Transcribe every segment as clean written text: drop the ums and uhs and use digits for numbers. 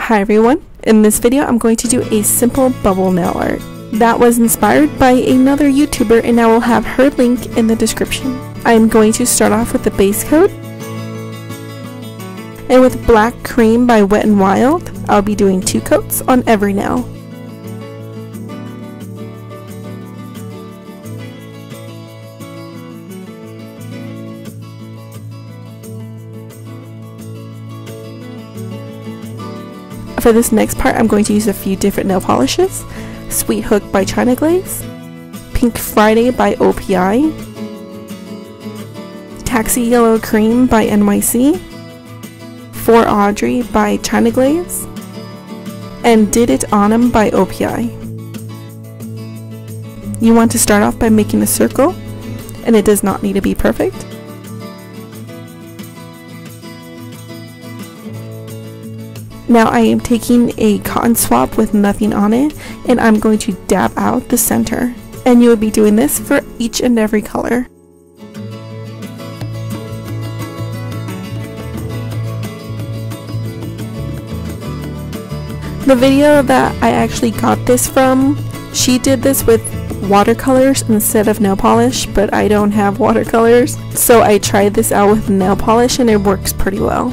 Hi everyone, in this video I'm going to do a simple bubble nail art that was inspired by another YouTuber, and I will have her link in the description. I am going to start off with the base coat, and with Black Cream by Wet n Wild I'll be doing 2 coats on every nail. For this next part, I'm going to use a few different nail polishes. Sweet Hook by China Glaze, Pink Friday by OPI, Taxi Yellow Cream by NYC, For Audrey by China Glaze, and Did It On 'Em by OPI. You want to start off by making a circle, and it does not need to be perfect. Now I am taking a cotton swab with nothing on it, and I'm going to dab out the center. And you will be doing this for each and every color. The video that I actually got this from, she did this with watercolors instead of nail polish, but I don't have watercolors, so I tried this out with nail polish and it works pretty well.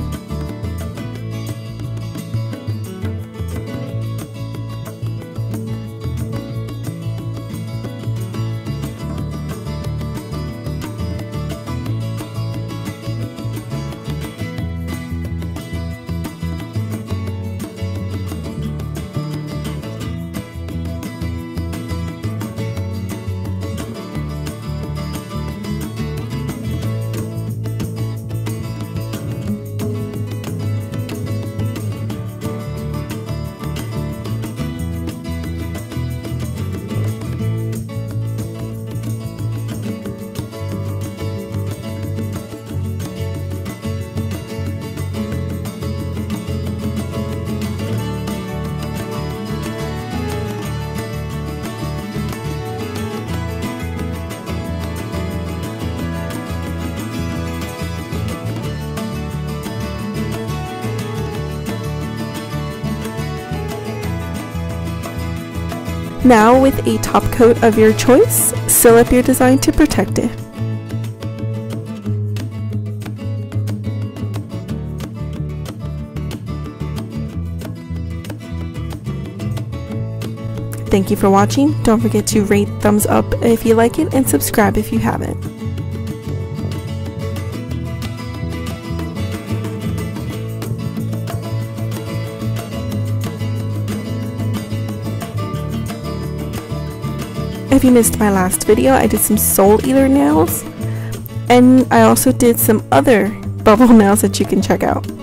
Now, with a top coat of your choice, seal up your design to protect it. Thank you for watching. Don't forget to rate, thumbs up if you like it, and subscribe if you haven't. If you missed my last video, I did some Soul Eater nails, and I also did some other bubble nails that you can check out.